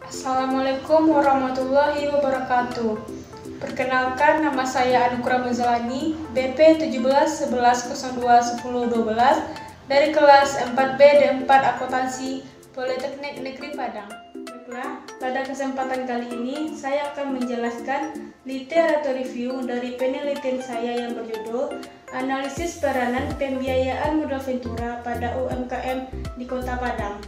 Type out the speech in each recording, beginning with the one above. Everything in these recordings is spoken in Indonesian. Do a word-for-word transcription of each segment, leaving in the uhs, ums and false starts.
Assalamualaikum warahmatullahi wabarakatuh. Perkenalkan, nama saya Anugrah Muzalani, B P tujuh belas sebelas nol dua sepuluh dua belas dari kelas empat B D empat Akuntansi Politeknik Negeri Padang. Baiklah, pada kesempatan kali ini saya akan menjelaskan literatur review dari penelitian saya yang berjudul Analisis Peranan Pembiayaan Modal Ventura pada U M K M di Kota Padang.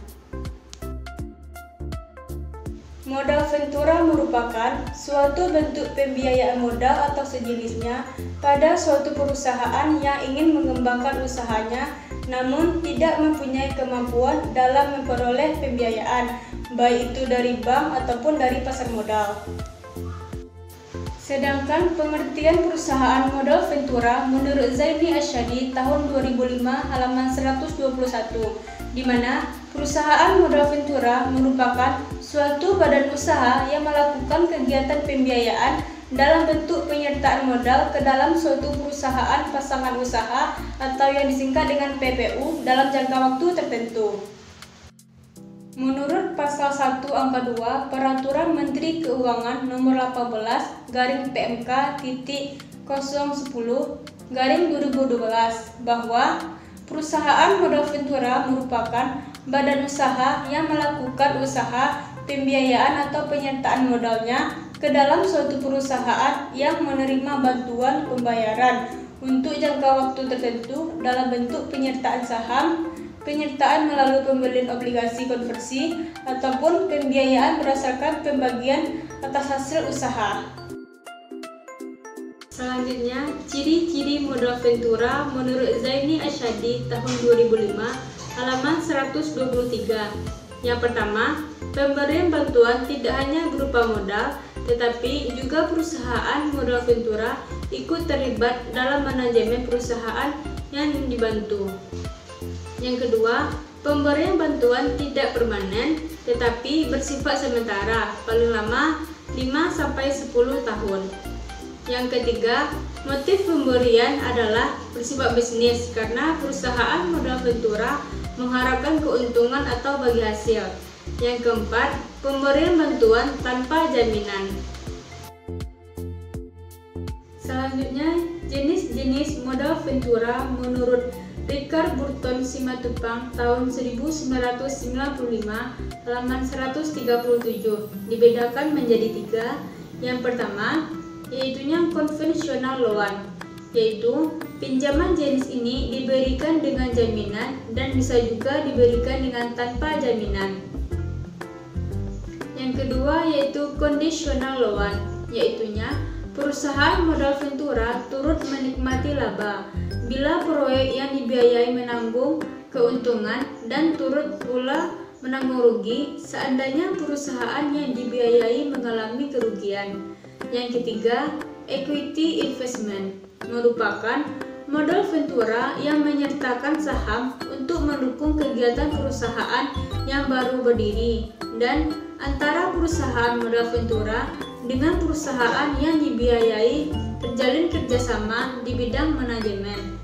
Modal ventura merupakan suatu bentuk pembiayaan modal atau sejenisnya pada suatu perusahaan yang ingin mengembangkan usahanya namun tidak mempunyai kemampuan dalam memperoleh pembiayaan, baik itu dari bank ataupun dari pasar modal. Sedangkan pengertian perusahaan modal ventura menurut Zaini Asyadi tahun dua ribu lima halaman seratus dua puluh satu, di mana perusahaan modal ventura merupakan suatu badan usaha yang melakukan kegiatan pembiayaan dalam bentuk penyertaan modal ke dalam suatu perusahaan pasangan usaha atau yang disingkat dengan P P U dalam jangka waktu tertentu. Menurut pasal satu angka dua Peraturan Menteri Keuangan nomor delapan belas garing P M K titik nol sepuluh garing dua ribu dua belas bahwa perusahaan modal ventura merupakan badan usaha yang melakukan usaha pembiayaan atau penyertaan modalnya ke dalam suatu perusahaan yang menerima bantuan pembayaran untuk jangka waktu tertentu dalam bentuk penyertaan saham, penyertaan melalui pembelian obligasi konversi, ataupun pembiayaan berdasarkan pembagian atas hasil usaha. Selanjutnya, ciri-ciri modal ventura menurut Zaini Asyadi tahun dua ribu lima halaman seratus dua puluh tiga. Yang pertama, pemberian bantuan tidak hanya berupa modal, tetapi juga perusahaan modal ventura ikut terlibat dalam manajemen perusahaan yang dibantu. Yang kedua, pemberian bantuan tidak permanen, tetapi bersifat sementara, paling lama lima sampai sepuluh tahun. Yang ketiga, motif pemberian adalah bersifat bisnis karena perusahaan modal ventura mengharapkan keuntungan atau bagi hasil. Yang keempat, pemberian bantuan tanpa jaminan. Selanjutnya, jenis-jenis modal ventura menurut Richard Burton Simatupang tahun seribu sembilan ratus sembilan puluh lima halaman seratus tiga puluh tujuh dibedakan menjadi tiga. Yang pertama, yaitunya konvensional loan, yaitu pinjaman jenis ini diberikan dengan jaminan dan bisa juga diberikan dengan tanpa jaminan. Yang kedua yaitu conditional loan, yaitunya perusahaan modal ventura turut menikmati laba bila proyek yang dibiayai menanggung keuntungan dan turut pula menanggung rugi seandainya perusahaan yang dibiayai mengalami kerugian. Yang ketiga, equity investment merupakan modal ventura yang menyertakan saham untuk mendukung kegiatan perusahaan yang baru berdiri dan antara perusahaan modal ventura dengan perusahaan yang dibiayai terjalin kerjasama di bidang manajemen.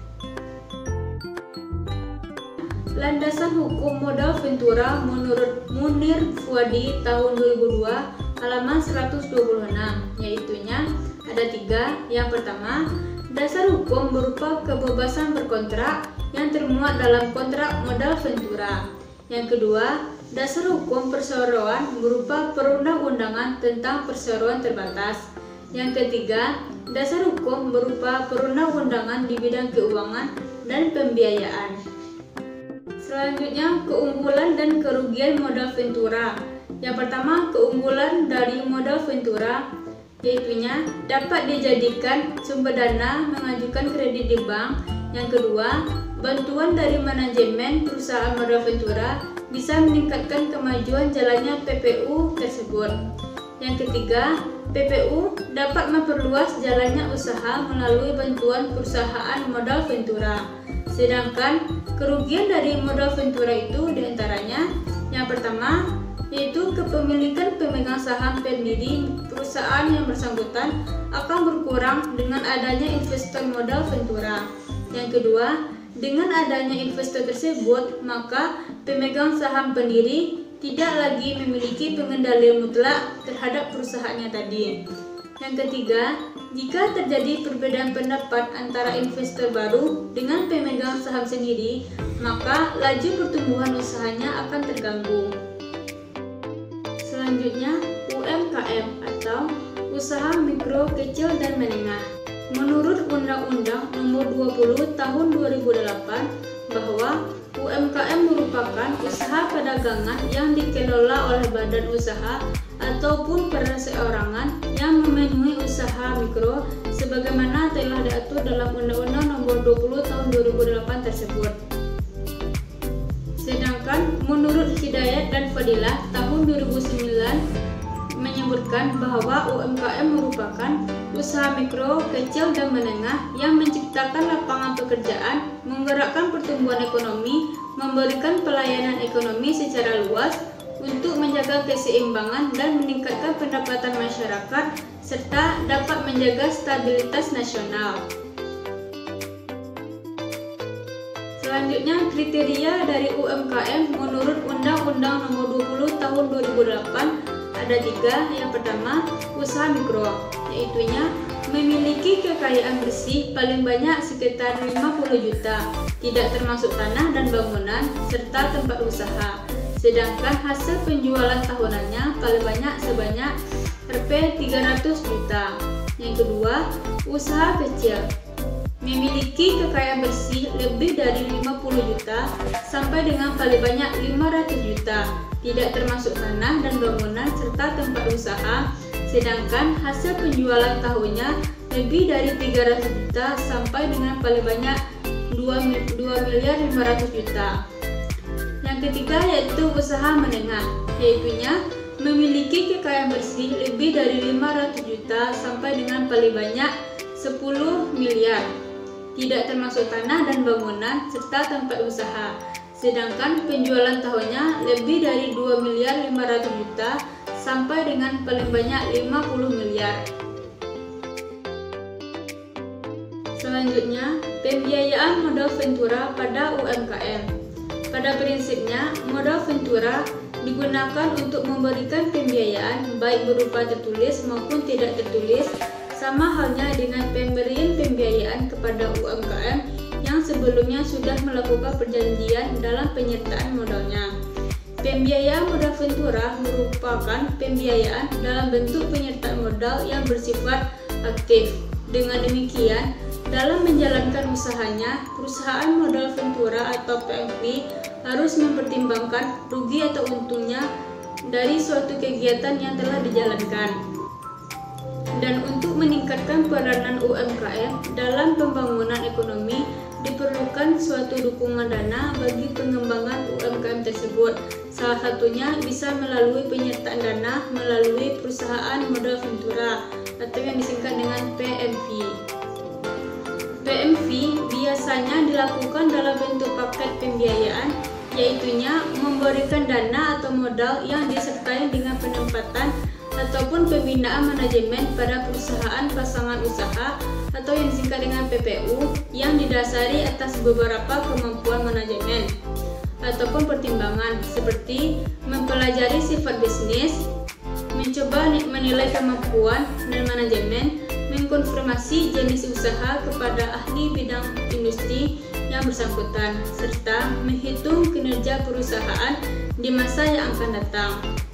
Landasan hukum modal ventura menurut Munir Fuadi tahun dua ribu dua halaman seratus dua puluh enam, yaitunya ada tiga. Yang pertama, dasar hukum berupa kebebasan berkontrak yang termuat dalam kontrak modal ventura. Yang kedua, dasar hukum perseroan berupa perundang-undangan tentang perseroan terbatas. Yang ketiga, dasar hukum berupa perundang-undangan di bidang keuangan dan pembiayaan. Selanjutnya, keunggulan dan kerugian modal ventura. Yang pertama, keunggulan dari modal ventura yaitunya dapat dijadikan sumber dana mengajukan kredit di bank. Yang kedua, bantuan dari manajemen perusahaan modal ventura bisa meningkatkan kemajuan jalannya P P U tersebut. Yang ketiga, P P U dapat memperluas jalannya usaha melalui bantuan perusahaan modal ventura. Sedangkan kerugian dari modal ventura itu diantaranya yang pertama yaitu kepemilikan pemegang saham pendiri perusahaan yang bersangkutan akan berkurang dengan adanya investor modal ventura. Yang kedua, dengan adanya investor tersebut, maka pemegang saham pendiri tidak lagi memiliki pengendalian mutlak terhadap perusahaannya tadi. Yang ketiga, jika terjadi perbedaan pendapat antara investor baru dengan pemegang saham sendiri, maka laju pertumbuhan usahanya akan terganggu. Selanjutnya, U M K M atau Usaha Mikro, Kecil, dan Menengah. Menurut Undang-Undang Nomor dua puluh Tahun dua ribu delapan, bahwa U M K M merupakan usaha perdagangan yang dikelola oleh badan usaha ataupun perseorangan yang memenuhi usaha mikro sebagaimana telah diatur dalam Undang-Undang Nomor dua puluh Tahun dua ribu delapan tersebut. Sedangkan menurut Hidayat dan Fadilah tahun dua ribu sembilan menyebutkan bahwa U M K M merupakan usaha mikro, kecil, dan menengah yang menciptakan lapangan pekerjaan, menggerakkan pertumbuhan ekonomi, memberikan pelayanan ekonomi secara luas untuk menjaga keseimbangan dan meningkatkan pendapatan masyarakat, serta dapat menjaga stabilitas nasional. Selanjutnya, kriteria dari U M K M menurut Undang-Undang Nomor dua puluh Tahun dua ribu delapan ada tiga. Yang pertama, usaha mikro, yaitunya memiliki kekayaan bersih paling banyak sekitar lima puluh juta, tidak termasuk tanah dan bangunan, serta tempat usaha. Sedangkan hasil penjualan tahunannya paling banyak sebanyak R P tiga ratus juta. Yang kedua, usaha kecil, memiliki kekayaan bersih lebih dari lima puluh juta sampai dengan paling banyak lima ratus juta, tidak termasuk tanah dan bangunan serta tempat usaha. Sedangkan hasil penjualan tahunnya lebih dari tiga ratus juta sampai dengan paling banyak dua miliar lima ratus juta. Yang ketiga yaitu usaha menengah, yaitunya memiliki kekayaan bersih lebih dari lima ratus juta sampai dengan paling banyak sepuluh miliar, tidak termasuk tanah dan bangunan serta tempat usaha. Sedangkan penjualan tahunnya lebih dari dua miliar lima ratus juta sampai dengan paling banyak lima puluh miliar. Selanjutnya, pembiayaan modal ventura pada U M K M. Pada prinsipnya, modal ventura digunakan untuk memberikan pembiayaan baik berupa tertulis maupun tidak tertulis, sama halnya dengan pemberian pembiayaan kepada U M K M yang sebelumnya sudah melakukan perjanjian dalam penyertaan modalnya. Pembiayaan modal ventura merupakan pembiayaan dalam bentuk penyertaan modal yang bersifat aktif. Dengan demikian, dalam menjalankan usahanya, perusahaan modal ventura atau P M V harus mempertimbangkan rugi atau untungnya dari suatu kegiatan yang telah dijalankan. Dan untuk meningkatkan peranan U M K M dalam pembangunan ekonomi, diperlukan suatu dukungan dana bagi pengembangan U M K M tersebut. Salah satunya bisa melalui penyertaan dana melalui perusahaan modal ventura atau yang disingkat dengan P M V. P M V biasanya dilakukan dalam bentuk paket pembiayaan, yaitunya memberikan dana atau modal yang disertai dengan penempatan ataupun pembinaan manajemen pada perusahaan pasangan usaha atau yang disingkat dengan P P U yang didasari atas beberapa kemampuan manajemen ataupun pertimbangan seperti mempelajari sifat bisnis, mencoba menilai kemampuan dan manajemen, mengkonfirmasi jenis usaha kepada ahli bidang industri yang bersangkutan, serta menghitung kinerja perusahaan di masa yang akan datang.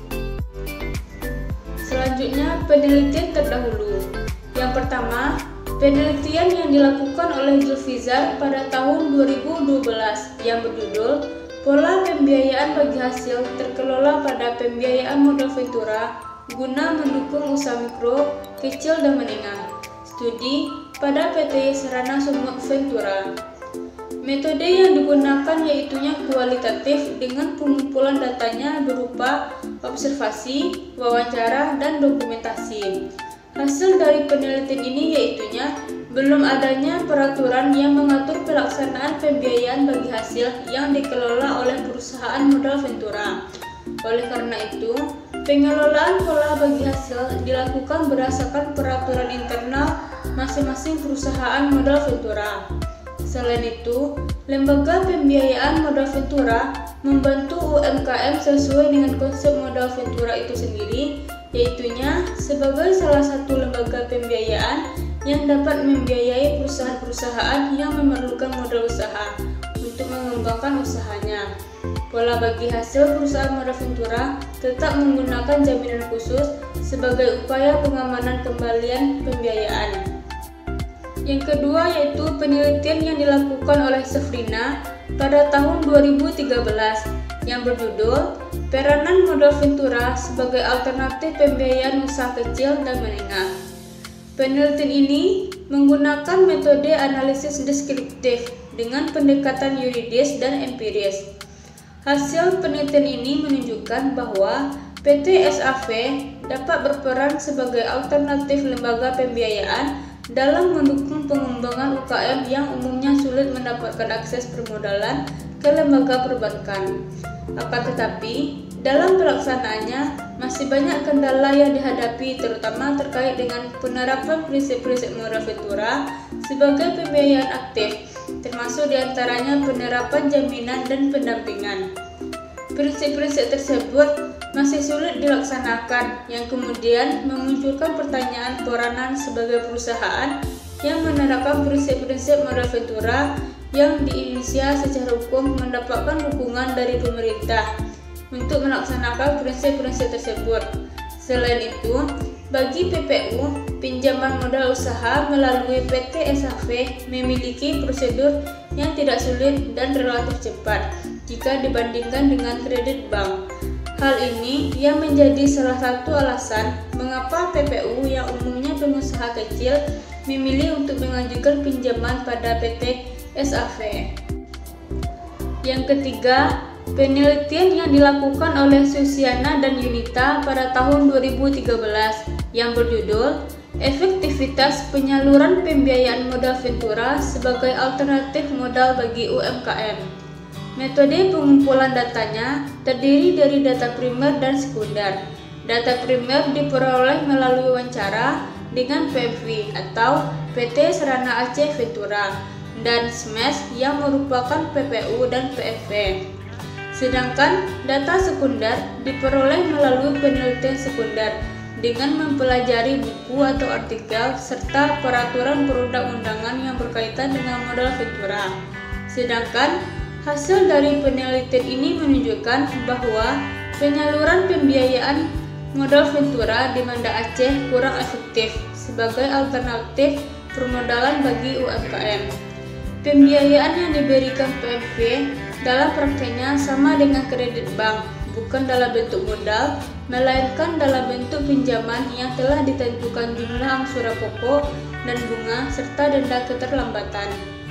Selanjutnya, penelitian terdahulu. Yang pertama, penelitian yang dilakukan oleh Julfizar pada tahun dua ribu dua belas yang berjudul Pola Pembiayaan Bagi Hasil Terkelola pada Pembiayaan Modal Ventura guna mendukung usaha mikro, kecil, dan menengah. Studi pada P T Sarana Sumut Ventura. Metode yang digunakan yaitunya kualitatif dengan pengumpulan datanya berupa observasi, wawancara, dan dokumentasi. Hasil dari penelitian ini yaitunya belum adanya peraturan yang mengatur pelaksanaan pembiayaan bagi hasil yang dikelola oleh perusahaan modal ventura. Oleh karena itu, pengelolaan pola bagi hasil dilakukan berdasarkan peraturan internal masing-masing perusahaan modal ventura. Selain itu, lembaga pembiayaan modal ventura membantu U M K M sesuai dengan konsep modal Ventura itu sendiri, yaitunya sebagai salah satu lembaga pembiayaan yang dapat membiayai perusahaan-perusahaan yang memerlukan modal usaha untuk mengembangkan usahanya. Pola bagi hasil perusahaan modal Ventura tetap menggunakan jaminan khusus sebagai upaya pengamanan kembalian pembiayaan. Yang kedua yaitu penelitian yang dilakukan oleh Sefrina pada tahun dua ribu tiga belas yang berjudul Peranan Modal Ventura sebagai Alternatif Pembiayaan Usaha Kecil dan Menengah. Penelitian ini menggunakan metode analisis deskriptif dengan pendekatan yuridis dan empiris. Hasil penelitian ini menunjukkan bahwa P T S A V dapat berperan sebagai alternatif lembaga pembiayaan dalam mendukung pengembangan U K M yang umumnya sulit mendapatkan akses permodalan ke lembaga perbankan. Akan tetapi, dalam pelaksanaannya masih banyak kendala yang dihadapi, terutama terkait dengan penerapan prinsip-prinsip modal Ventura sebagai pembiayaan aktif, termasuk diantaranya penerapan jaminan dan pendampingan. Prinsip-prinsip tersebut masih sulit dilaksanakan, yang kemudian memunculkan pertanyaan peranan sebagai perusahaan yang menerapkan prinsip-prinsip modal Ventura yang diinisiasi secara hukum mendapatkan dukungan dari pemerintah untuk melaksanakan prinsip-prinsip tersebut. Selain itu, bagi P P U, pinjaman modal usaha melalui P T S A V memiliki prosedur yang tidak sulit dan relatif cepat jika dibandingkan dengan kredit bank. Hal ini yang menjadi salah satu alasan mengapa P P U yang umumnya pengusaha kecil memilih untuk mengajukan pinjaman pada P T S A V. Yang ketiga, penelitian yang dilakukan oleh Susiana dan Yunita pada tahun dua ribu tiga belas yang berjudul Efektivitas Penyaluran Pembiayaan Modal Ventura sebagai Alternatif Modal bagi U M K M. Metode pengumpulan datanya terdiri dari data primer dan sekunder. Data primer diperoleh melalui wawancara dengan P M V atau P T Serana Aceh Ventura dan S M E S yang merupakan P P U dan P F V. Sedangkan data sekunder diperoleh melalui penelitian sekunder dengan mempelajari buku atau artikel serta peraturan perundang-undangan yang berkaitan dengan modal Ventura. Sedangkan hasil dari penelitian ini menunjukkan bahwa penyaluran pembiayaan modal Ventura di Banda Aceh kurang efektif sebagai alternatif permodalan bagi U M K M. Pembiayaan yang diberikan P M V dalam prakteknya sama dengan kredit bank, bukan dalam bentuk modal, melainkan dalam bentuk pinjaman yang telah ditentukan jumlah angsura pokok dan bunga serta denda keterlambatan.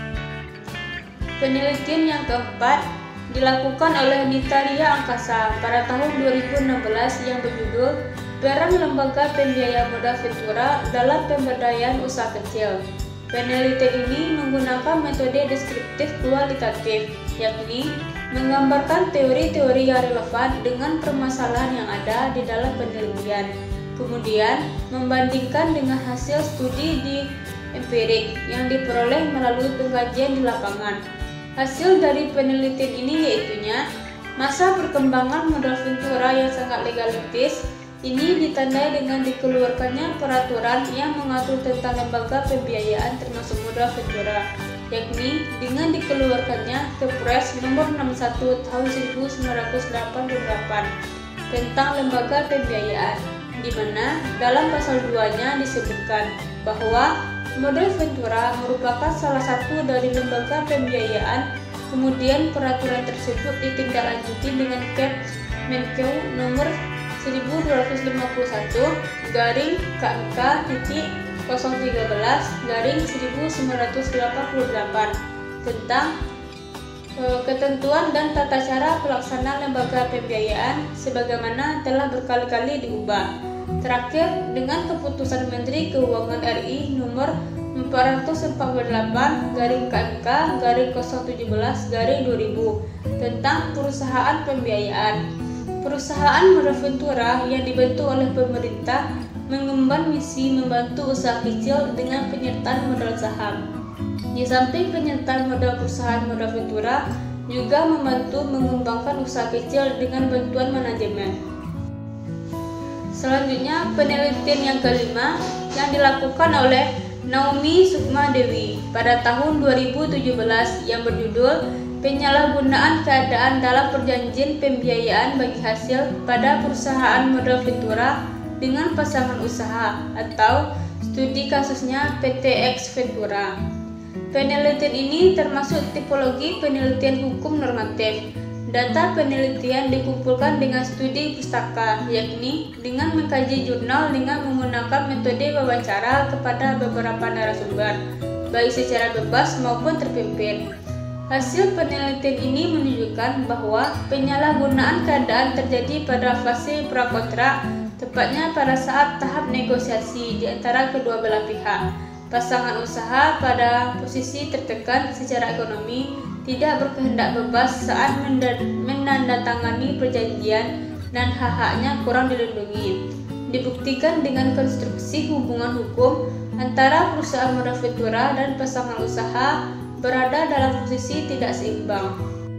Penelitian yang keempat dilakukan oleh Nitaria Angkasa pada tahun dua ribu enam belas yang berjudul Peran Lembaga Pembiayaan Modal Ventura dalam Pemberdayaan Usaha Kecil. Penelitian ini menggunakan metode deskriptif kualitatif, yakni menggambarkan teori-teori yang relevan dengan permasalahan yang ada di dalam penelitian, kemudian membandingkan dengan hasil studi di empirik yang diperoleh melalui pengkajian di lapangan. Hasil dari penelitian ini yaitunya masa perkembangan modal Ventura yang sangat legalitis. Ini ditandai dengan dikeluarkannya peraturan yang mengatur tentang lembaga pembiayaan termasuk modal Ventura, yakni dengan dikeluarkannya Kepres nomor enam puluh satu tahun seribu sembilan ratus delapan puluh delapan tentang lembaga pembiayaan, di mana dalam pasal dua-nya disebutkan bahwa modal Ventura merupakan salah satu dari lembaga pembiayaan. Kemudian peraturan tersebut ditindaklanjuti dengan Kep Menkeu nomor seribu dua ratus lima puluh satu garing K M K titik nol tiga belas garing seribu sembilan ratus delapan puluh delapan tentang e, ketentuan dan tata cara pelaksanaan lembaga pembiayaan sebagaimana telah berkali-kali diubah. Terakhir dengan keputusan Menteri Keuangan R I nomor empat ratus empat puluh delapan garing K M K garing nol tujuh belas garing dua ribu tentang perusahaan pembiayaan. Perusahaan modal Ventura yang dibentuk oleh pemerintah mengemban misi membantu usaha kecil dengan penyertaan modal saham. Di samping penyertaan modal perusahaan modal Ventura juga membantu mengembangkan usaha kecil dengan bantuan manajemen. Selanjutnya, penelitian yang kelima yang dilakukan oleh Naomi Sukma Dewi pada tahun dua ribu tujuh belas yang berjudul Penyalahgunaan Keadaan dalam Perjanjian Pembiayaan Bagi Hasil pada Perusahaan Modal Ventura dengan Pasangan Usaha atau studi kasusnya P T X Ventura. Penelitian ini termasuk tipologi penelitian hukum normatif. Data penelitian dikumpulkan dengan studi pustaka, yakni dengan mengkaji jurnal dengan menggunakan metode wawancara kepada beberapa narasumber, baik secara bebas maupun terpimpin. Hasil penelitian ini menunjukkan bahwa penyalahgunaan keadaan terjadi pada fase prakontrak, tepatnya pada saat tahap negosiasi di antara kedua belah pihak. Pasangan usaha pada posisi tertekan secara ekonomi tidak berkehendak bebas saat menandatangani perjanjian dan hak-haknya kurang dilindungi. Dibuktikan dengan konstruksi hubungan hukum antara perusahaan modal ventura dan pasangan usaha berada dalam posisi tidak seimbang.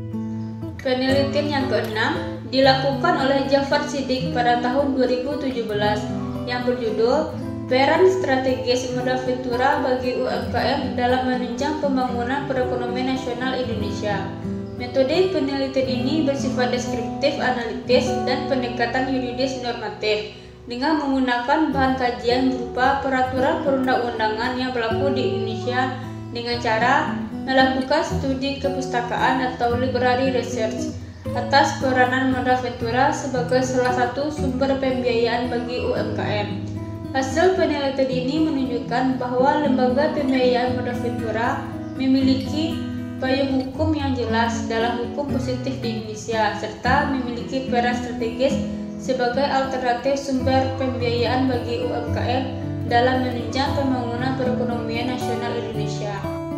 Penelitian yang keenam dilakukan oleh Jafar Siddiq pada tahun dua ribu tujuh belas yang berjudul Peran Strategis Modal Ventura bagi U M K M dalam menunjang pembangunan perekonomian nasional Indonesia. Metode penelitian ini bersifat deskriptif, analitis, dan pendekatan yuridis normatif dengan menggunakan bahan kajian berupa peraturan perundang-undangan yang berlaku di Indonesia dengan cara melakukan studi kepustakaan atau library research atas peranan modal ventura sebagai salah satu sumber pembiayaan bagi U M K M. Hasil penelitian ini menunjukkan bahwa lembaga pembiayaan modal ventura memiliki payung hukum yang jelas dalam hukum positif di Indonesia serta memiliki peran strategis sebagai alternatif sumber pembiayaan bagi U M K M dalam menunjang pembangunan perekonomian nasional Indonesia.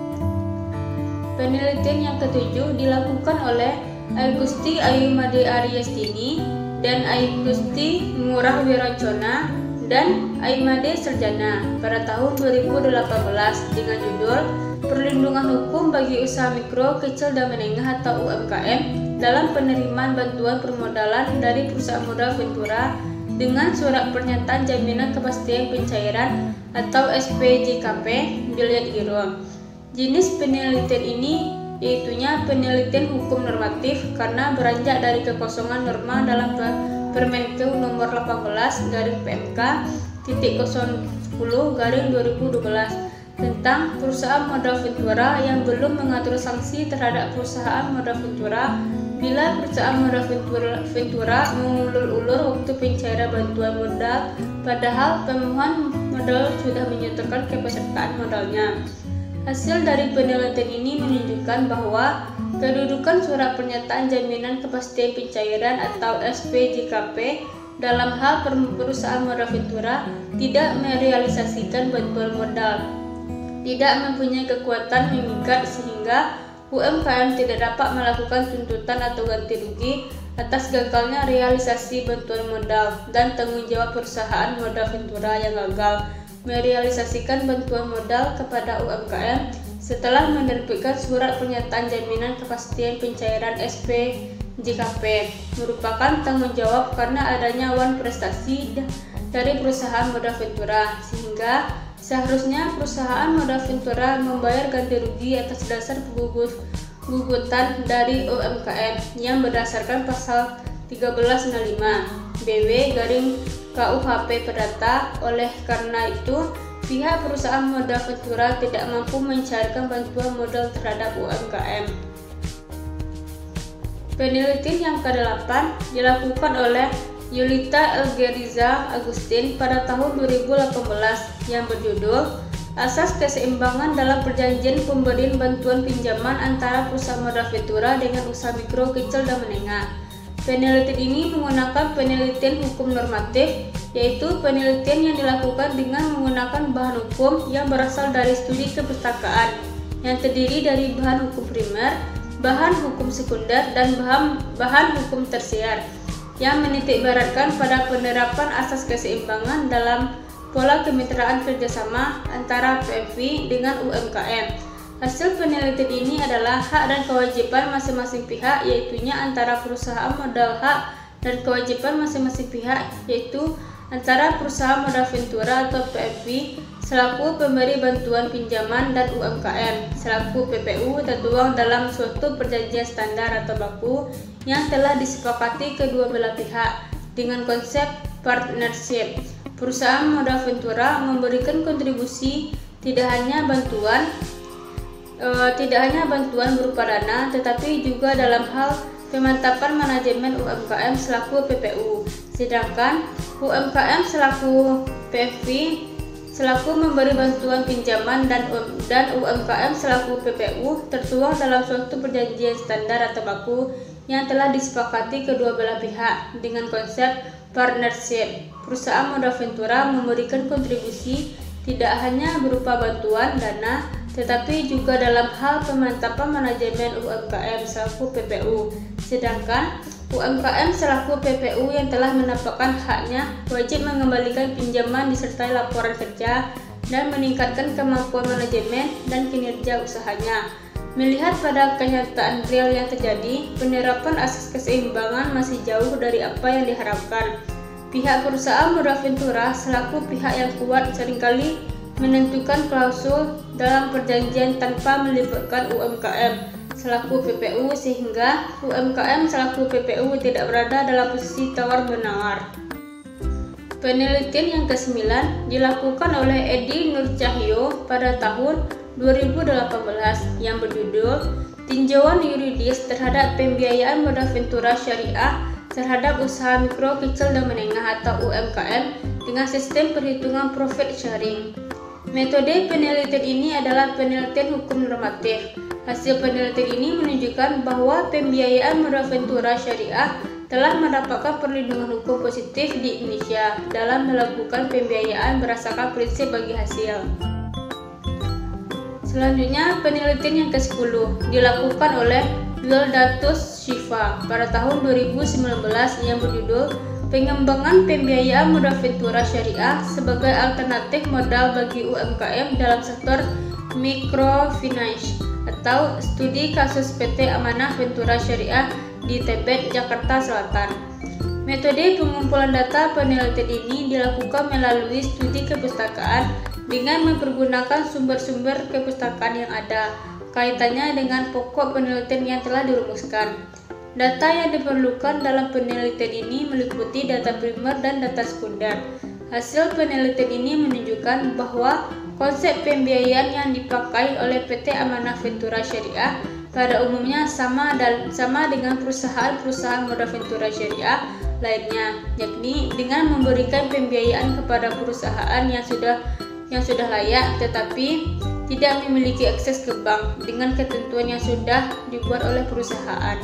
Penelitian yang ketujuh dilakukan oleh Agusti Ayumade Ariestini dan Agusti Ngurah Wirancana dan Aimade Serjana pada tahun dua ribu delapan belas dengan judul Perlindungan Hukum bagi Usaha Mikro, Kecil dan Menengah atau U M K M dalam penerimaan bantuan permodalan dari perusahaan modal ventura dengan surat pernyataan jaminan kepastian pencairan atau S P J K P dilihat Giro. Jenis penelitian ini yaitunya penelitian hukum normatif karena beranjak dari kekosongan norma dalam Permenkeu nomor delapan belas garing P M K titik nol sepuluh garing dua ribu dua belas tentang perusahaan modal ventura yang belum mengatur sanksi terhadap perusahaan modal ventura bila perusahaan modal ventura, ventura mengulur-ulur waktu pencairan bantuan modal padahal pemohon modal sudah menyatakan kepesertaan modalnya. Hasil dari penelitian ini menunjukkan bahwa kedudukan surat pernyataan jaminan kepastian pencairan atau S P J K P dalam hal perusahaan modal ventura tidak merealisasikan bantuan modal, tidak mempunyai kekuatan mengikat sehingga U M K M tidak dapat melakukan tuntutan atau ganti rugi atas gagalnya realisasi bantuan modal dan tanggung jawab perusahaan modal ventura yang gagal merealisasikan bantuan modal kepada U M K M setelah menerbitkan surat pernyataan jaminan kepastian pencairan S P J K P merupakan tanggung jawab karena adanya wan prestasi dari perusahaan modal ventura sehingga seharusnya perusahaan modal ventura membayar ganti rugi atas dasar gugutan dari U M K M yang berdasarkan pasal tiga belas enam lima B W garing K U H P Perdata. Oleh karena itu, pihak perusahaan modal ventura tidak mampu mencairkan bantuan modal terhadap U M K M. Penelitian yang kedelapan dilakukan oleh Yulita Elgeriza Agustin pada tahun dua ribu delapan belas yang berjudul Asas Keseimbangan dalam Perjanjian Pemberian Bantuan Pinjaman Antara Perusahaan Modal Ventura dengan Usaha Mikro, Kecil dan Menengah. Penelitian ini menggunakan penelitian hukum normatif, yaitu penelitian yang dilakukan dengan menggunakan bahan hukum yang berasal dari studi kepustakaan yang terdiri dari bahan hukum primer, bahan hukum sekunder, dan bahan, bahan hukum tersier yang menitikberatkan pada penerapan asas keseimbangan dalam pola kemitraan kerjasama antara P M V dengan U M K M. Hasil penelitian ini adalah hak dan kewajiban masing-masing pihak, yaitunya antara perusahaan modal hak dan kewajiban masing-masing pihak, yaitu antara perusahaan modal ventura atau P M V selaku pemberi bantuan pinjaman dan U M K M selaku P P U tertuang dalam suatu perjanjian standar atau baku yang telah disepakati kedua belah pihak dengan konsep partnership. Perusahaan modal ventura memberikan kontribusi tidak hanya bantuan e, tidak hanya bantuan berupa dana, tetapi juga dalam hal pemantapan manajemen U M K M selaku P P U. Sedangkan U M K M selaku P M V selaku memberi bantuan pinjaman dan dan U M K M selaku P P U tertuang dalam suatu perjanjian standar atau baku yang telah disepakati kedua belah pihak dengan konsep partnership. Perusahaan modal ventura memberikan kontribusi tidak hanya berupa bantuan dana, tetapi juga dalam hal pemantapan manajemen U M K M selaku P P U. Sedangkan U M K M selaku P P U yang telah mendapatkan haknya wajib mengembalikan pinjaman disertai laporan kerja dan meningkatkan kemampuan manajemen dan kinerja usahanya. Melihat pada kenyataan real yang terjadi, penerapan asas keseimbangan masih jauh dari apa yang diharapkan. Pihak perusahaan modal ventura selaku pihak yang kuat seringkali menentukan klausul dalam perjanjian tanpa melibatkan U M K M selaku P P U, sehingga U M K M selaku P P U tidak berada dalam posisi tawar-menawar. Penelitian yang kesembilan dilakukan oleh Edi Nur Cahyo pada tahun dua ribu delapan belas yang berjudul Tinjauan Yuridis terhadap Pembiayaan Modal Ventura Syariah terhadap Usaha Mikro, Kecil, dan Menengah atau U M K M dengan sistem perhitungan profit sharing. Metode penelitian ini adalah penelitian hukum normatif. Hasil penelitian ini menunjukkan bahwa pembiayaan modal ventura syariah telah mendapatkan perlindungan hukum positif di Indonesia dalam melakukan pembiayaan berdasarkan prinsip bagi hasil. Selanjutnya, penelitian yang kesepuluh dilakukan oleh Wildatus Shiva pada tahun dua ribu sembilan belas yang berjudul Pengembangan Pembiayaan Modal Ventura Syariah sebagai Alternatif Modal bagi U M K M dalam Sektor Microfinance atau Studi Kasus P T Amanah Ventura Syariah di Tebet, Jakarta Selatan. Metode pengumpulan data penelitian ini dilakukan melalui studi kepustakaan dengan mempergunakan sumber-sumber kepustakaan yang ada kaitannya dengan pokok penelitian yang telah dirumuskan. Data yang diperlukan dalam penelitian ini meliputi data primer dan data sekunder. Hasil penelitian ini menunjukkan bahwa konsep pembiayaan yang dipakai oleh P T Amanah Ventura Syariah pada umumnya sama dan sama dengan perusahaan-perusahaan modal ventura syariah lainnya, yakni dengan memberikan pembiayaan kepada perusahaan yang sudah yang sudah layak tetapi tidak memiliki akses ke bank dengan ketentuan yang sudah dibuat oleh perusahaan.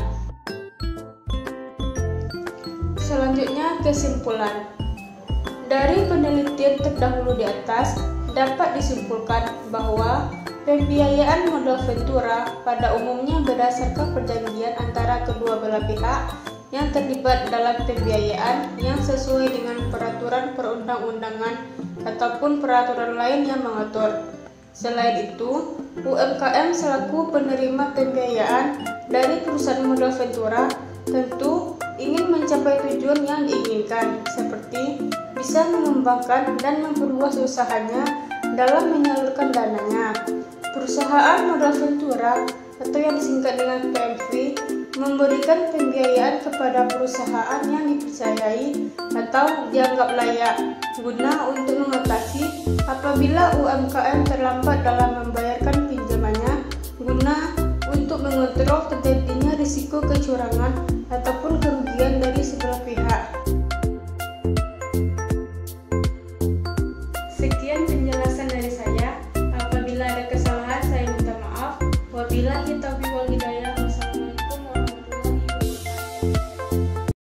Selanjutnya, kesimpulan. Dari penelitian terdahulu di atas dapat disimpulkan bahwa pembiayaan modal ventura pada umumnya berdasarkan perjanjian antara kedua belah pihak yang terlibat dalam pembiayaan yang sesuai dengan peraturan perundang-undangan ataupun peraturan lain yang mengatur. Selain itu, U M K M selaku penerima pembiayaan dari perusahaan modal ventura tentu ingin mencapai tujuan yang diinginkan, seperti bisa mengembangkan dan memperluas usahanya dalam menyalurkan dananya. Perusahaan modal ventura atau yang disingkat dengan P M V memberikan pembiayaan kepada perusahaan yang dipercayai atau dianggap layak guna untuk mengatasi apabila U M K M terlambat dalam membayarkan pinjamannya, guna untuk mengontrol terjadinya risiko kecurangan ataupun kerugian dari sebelah pihak. Sekian penjelasan dari saya. Apabila ada kesalahan, saya minta maaf. Wabillahi taufiq wal hidayah.